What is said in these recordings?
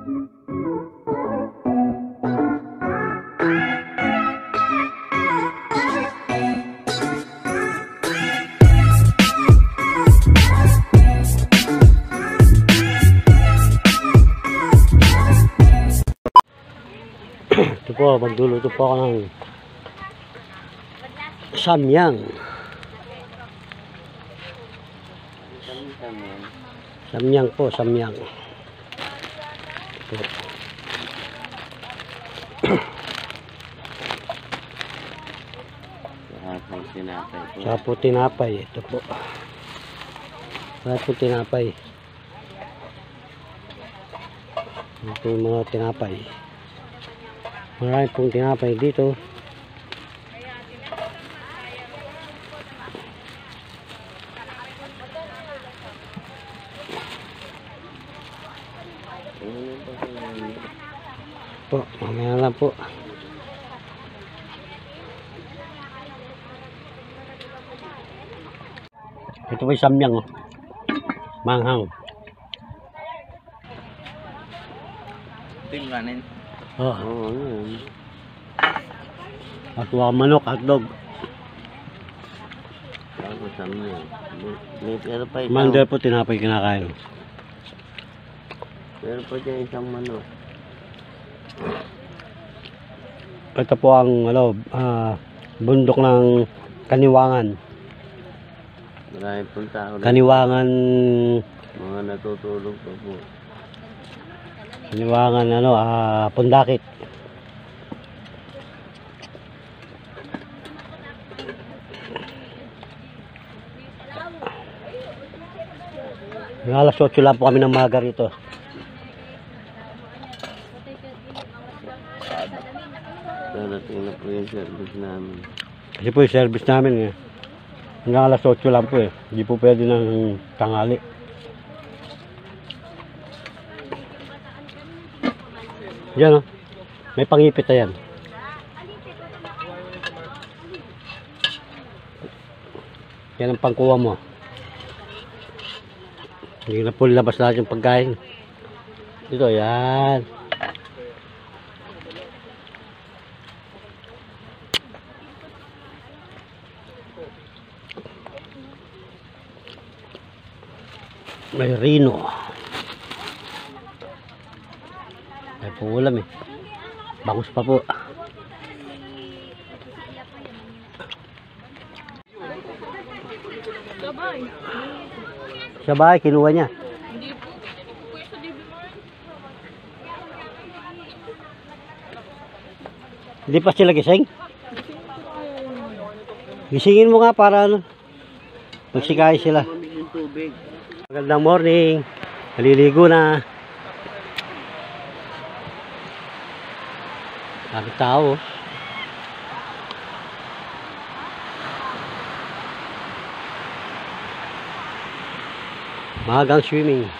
Ito po, magluluto po ako ng samyang. Samyang po, samyang. Ito. Saka po tinapay. Ito po. Saka po tinapay. Ito yung mga tinapay. Marami pong tinapay dito. Po, mamaya lang po. Ito po yung samyang, oh. Manghang. Ito yung kanin. Oo, at manok, hotdog. Mandel po tinapay kinakain. Pero po dyan isang manok. Ito po ang bundok ng Kaniwangan. Marami pong tao. Kaniwangan. Mga natutulog pa po. Kaniwangan Pundaquit. Alas 8 lang po kami ng maga rito. Darating na po yung service namin. Kasi po yung service namin eh. Hanggang alas 8 lang po eh. Hindi po pwede ng tanghali. Yan, oh. May pangipit na yan. Yan ang pangkuha mo. Hindi na po labas lahat yung pagkain. Dito, yan. May rino. May ulam eh. Bangus pa po. Sa bahay, kinuha niya. Hindi po. Kuya sa DB Mart. Hindi pa sila gising? Gisingin mo nga para magsikay sila. Magandang morning. Naliligo na. Ang tao. Magang swimming.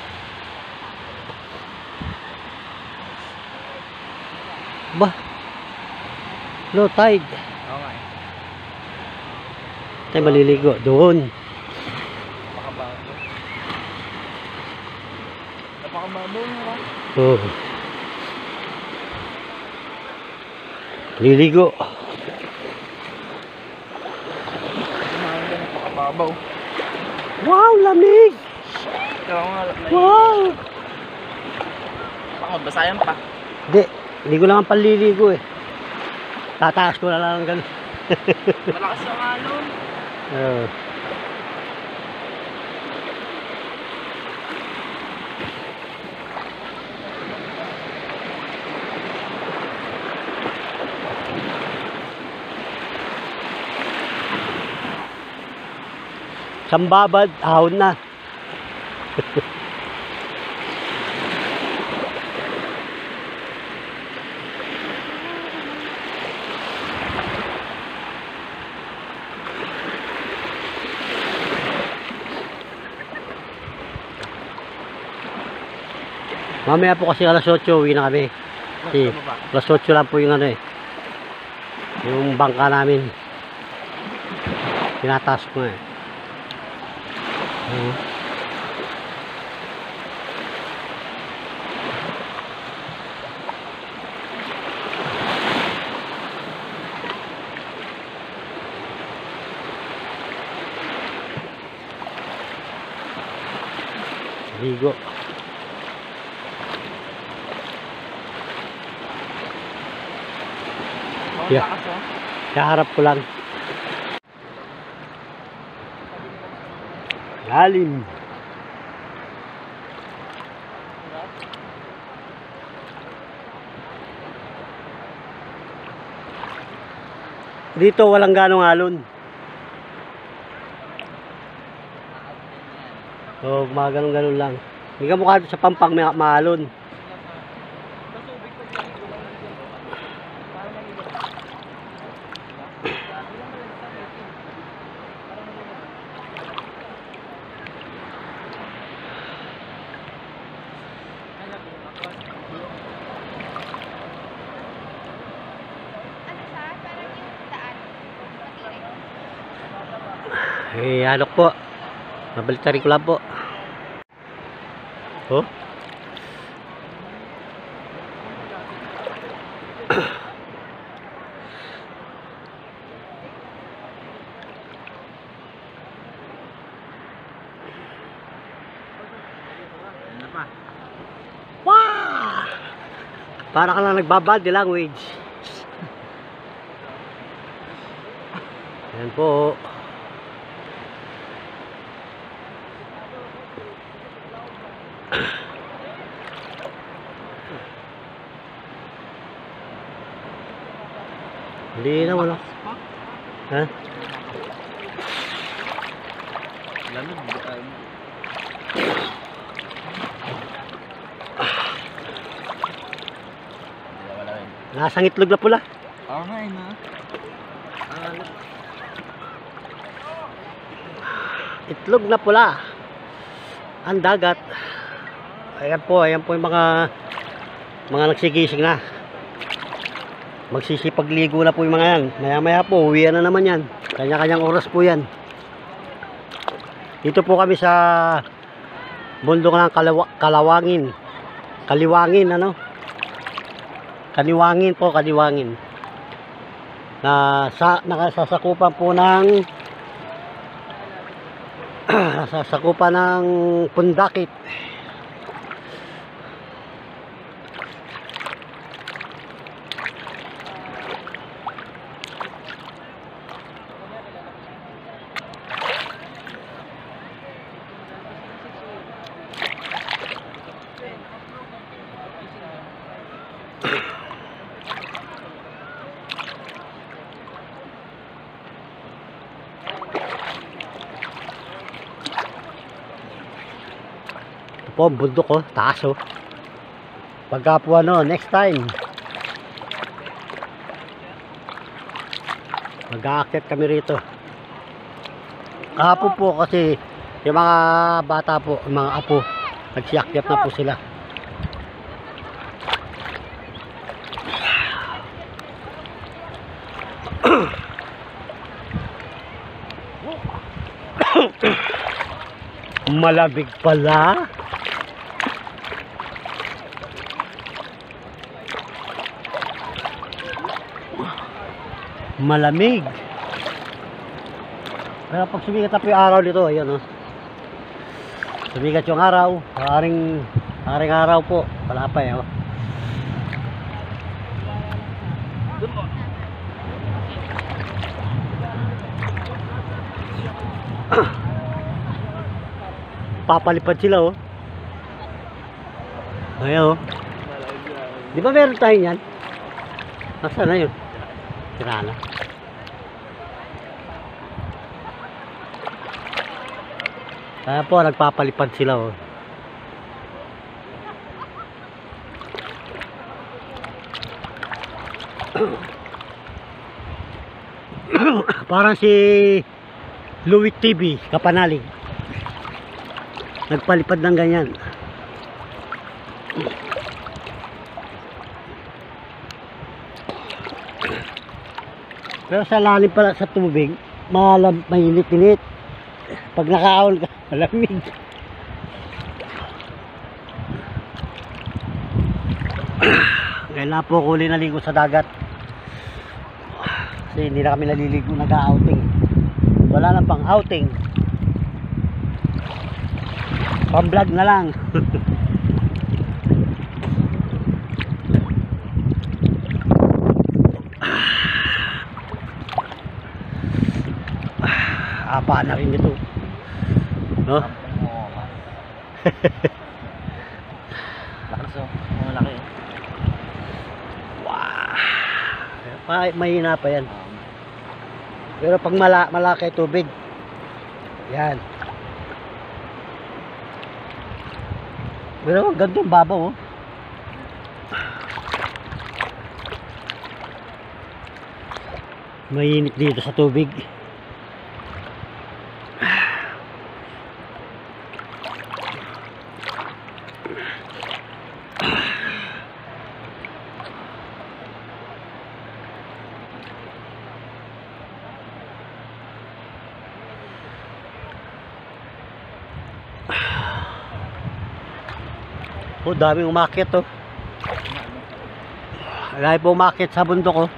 Bah. Low tide. Okay. Tayo maliligo doon. Napakababaw na. Oh. Liligo. Napakababaw. Wow, lamig. Wow. Basayan pa. Hindi ko lang ang paliligo eh. Tataas ko na lang ganun. Malakas yung alon. Sambabad, ahon na. Mamaya po kasi alas 8 uwi na kami. Kasi alas 8 lang po yung yung bangka namin. Tinataas ko eh. ligo. Yeah. Kaharap ko lang. Lalim. Dito walang ganong alon. So, mga ganun lang. Hindi ka mukha sa Pampang may maalon. Eh, ano po? Mabalitarin ko lang po. Oh. Wow! Para ka lang nagbabad language. Ayan po. Hindi na wala. Ha? Lamig. Lasang itlog na pula. Oo nga eh, na. Itlog na pula. Ang dagat. Ayan po yung mga nagsigising na. Magsisipagligo na po yung mga yan. Maya maya po, uwian na naman yan. Kanya-kanyang oras po yan. Dito po kami sa bundok ng Kalawangin. Kaliwangin, ano? Kaliwangin po, Kaliwangin. Nakasasakupan po ng nasasakupan ng Pundaquit. Po, bundok ko, taas oh. Pagka po ano, next time mag-aakyat kami rito. Kahapon po kasi yung mga bata po, yung mga apo, nagsiakyat na po sila. Malamig pala. Malamig. Pero pag sumikat na po yung araw dito, ayan o. Sumikat yung araw, haring araw po. Wala pa eh o. Papalipad sila o. Ayan o. Di ba meron tayo yan? Nasaan na yun? Tira na. Kaya po, nagpapalipad sila oh. Parang si Louis TV, Kapanalig. Nagpalipad ng ganyan. Pero sa lalim pala sa tubig, mainit-init. Pag nakaahon ka, malamig. Kailan po huli naligo sa dagat. Kasi hindi na kami naliligo, nag-outing. Wala na pang outing. Pang-vlog na lang. Apa na rin ito. No? Lakas oh. Malaki. Wow. Mahina pa yan. Pero pag malaki tubig, yan. Pero ang ganda yung babaw, oh. Mainit dito sa tubig. Oh, daming umakyat, oh. Dahil po umakyat sa bundok, oh.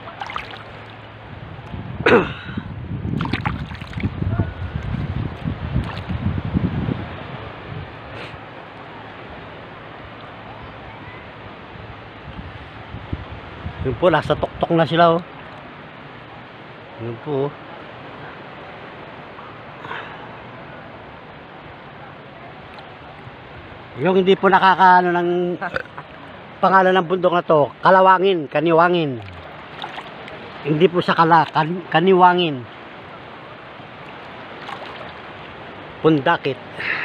Yun po, nasa tuktok na sila, oh. Yun po, oh. Yung hindi po nakakaano ng pangalan ng bundok na to, Kaniwangin. Hindi po sa Kaniwangin. Pundaquit.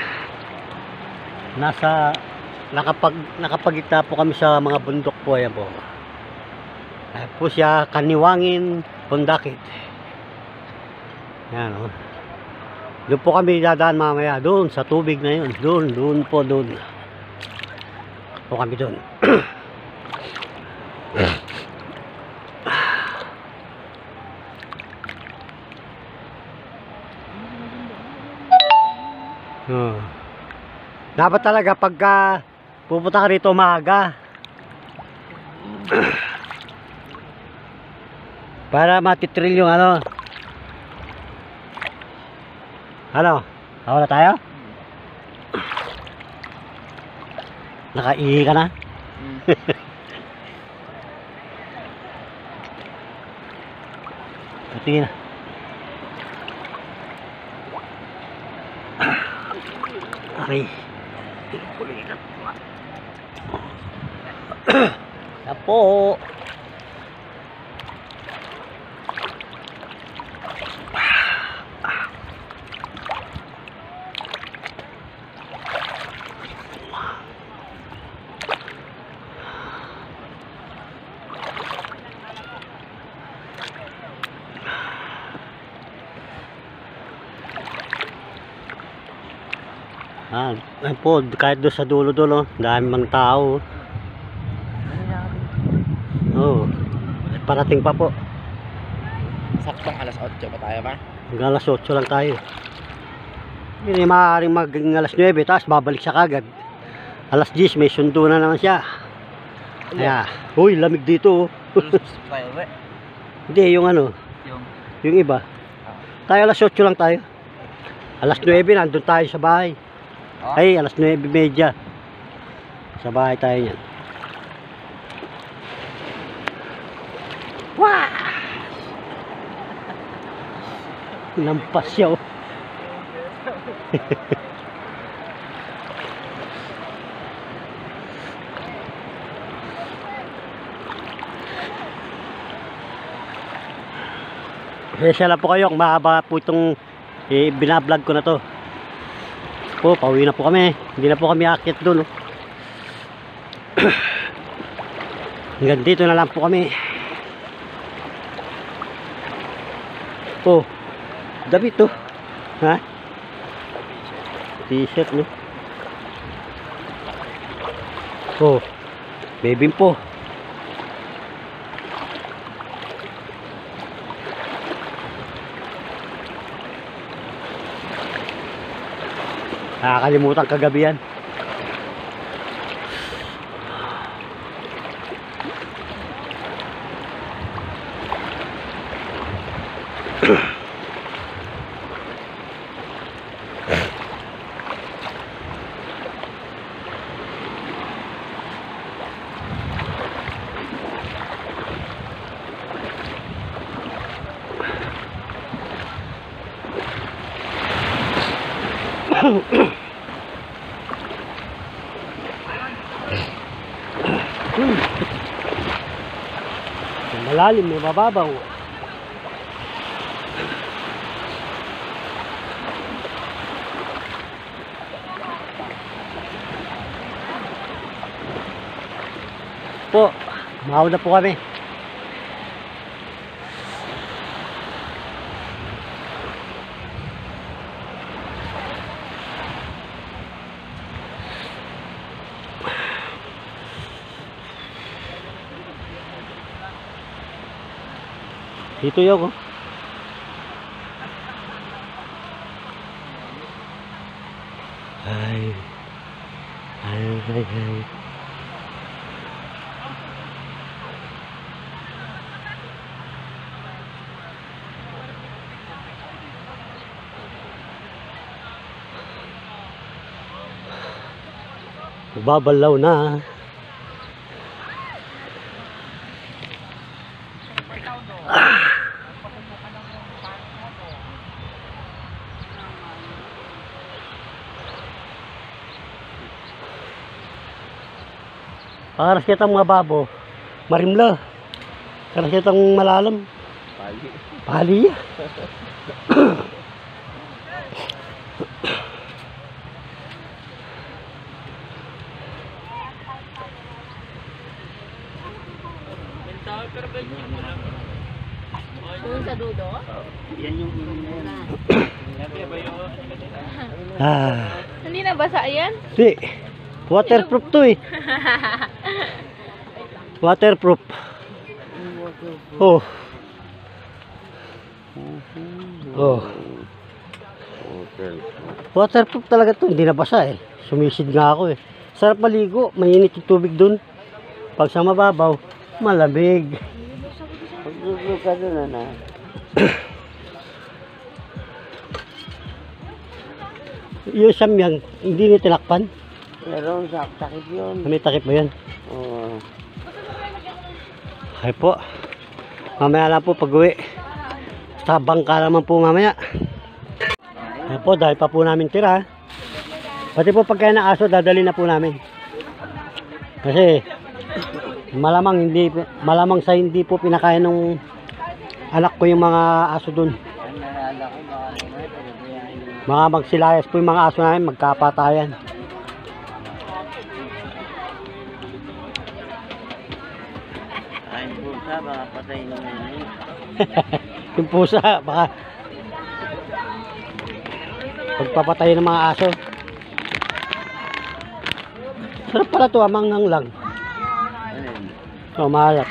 Nakapagitna po kami sa mga bundok po, ayan po. Ayan po siya, Kaniwangin, Pundaquit. Yan, oh. Doon po kami dadaan mamaya, doon sa tubig na yun, doon po kami doon. Dapat talaga pagka pupunta ka rito maaga para matitrill yung ano. Ako na tayo? Nakaihi ka na? Pati na. Okay. Apo. Ayun po, kahit doon sa dulo-dulo, dami mang tao. Oo, parating pa po. Saktong alas 8 pa tayo ba? Hanggang alas 8 lang tayo. Hindi maaaring maging alas 9, tapos babalik siya kagad. Alas 10, may sundo na naman siya. Kaya, uy, lamig dito. Hindi, yung ano, yung iba. Tayo alas 8 lang tayo. Alas 9, nandun tayo sa bahay. Ay, alas 9:30. Sa bahay tayo yan. Wah! Lampas siya, oh. Pasensya lang po kayo kung mahaba po itong binablog ko na to. Po, pauwi na po kami. Hindi na po kami akit doon, oh. Hanggang dito na lang po kami. Oh, damit to. Ha? T-shirt, no? Oh, baby po. Nakakalimutan kagabi yan. May malalim, may mababaw. Po, mauna po kami. Dito yun, oh. Ay. Babalaw na. Para sa kitang mga babo, marimla. Para sa kitang malalam. Pali. Doon sa dudo? Yan yung Hindi na basa yan? Di. Waterproof to eh. Waterproof. Oh. Oh. Waterproof talaga to. Hindi nabasa eh. Sumisid nga ako eh. Sarap maligo. Mainit yung tubig dun. Pag sa mababaw, malamig. pagdulo ka doon, na. Yung samyang, hindi ni tinakpan. Pero sakit yun. May takip mo yan. Oo. Ay po. Mamaya lang po pag-uwi. Sa bangka naman po mamaya. Ay po, dahil pa po namin tira. Pati po pagkain ng aso, dadali na po namin. Kasi malamang sa hindi po pinakain ng anak ko yung mga aso dun. Mga magsilayas po yung mga aso namin, magkapatayan. Ay, pusa, baka patay na yun. Yung pusa, baka pagpapatay ng mga aso. Sarap pala ito, amanghang lang. So, mahalap.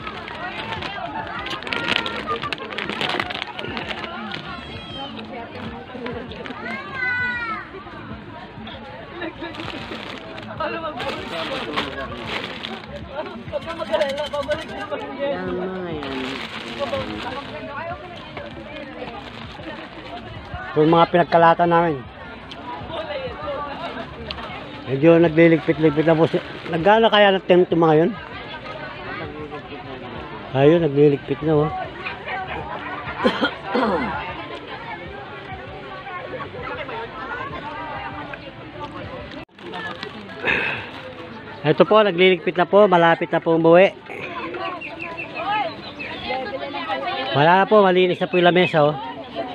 Yan mga yan. Yung mga pinagkalatan namin. Medyo nagliligpit-ligpit na po. Nagana kaya ng tent yung mga yun? Ayun, nagliligpit na oh. Ito po, nagliligpit na po. Malapit na po umuwi. Wala na po, malinis na po yung lamesa oh.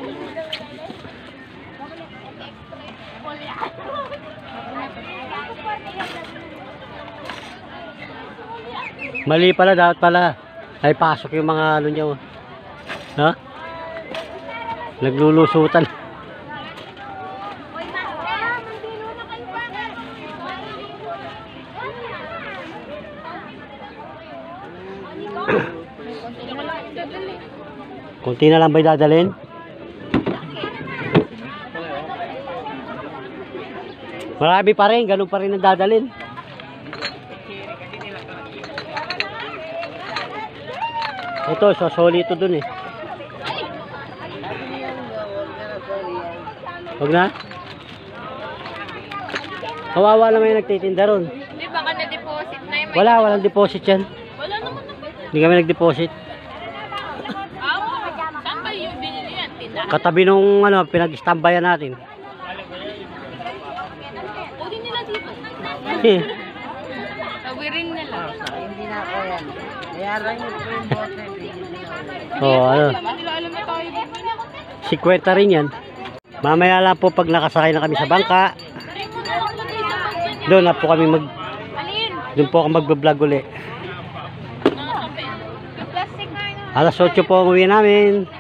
Mali pala, dapat pala ay pasok yung mga ano niya. Ha? Naglulusutan. Kunti na lang ba dadalhin? Marami pa rin, ganun pa rin ang dadalhin. Ito, sosoli ito dun eh. Huwag na? Kawawa naman yung nagtitinda ron. Hindi baka na-deposit na yun. Wala, walang deposit yan. Wala naman na. Hindi kami nag-deposit. Saan ba yung binili yan? Tindahan? Katabi nung ano, pinag-stambayan natin. na dito. Tawirin nila. Hindi na ako yan. Bayaran niyo po yung bote. ano, Naman nila alam na tayo dito. 50 rin yan. Mamaya lang po pag nakasakay na kami sa bangka, doon na po kami Alin? doon po ako magbablog uli. Yung plastic nga yun. Alas 8 po ang uwi namin.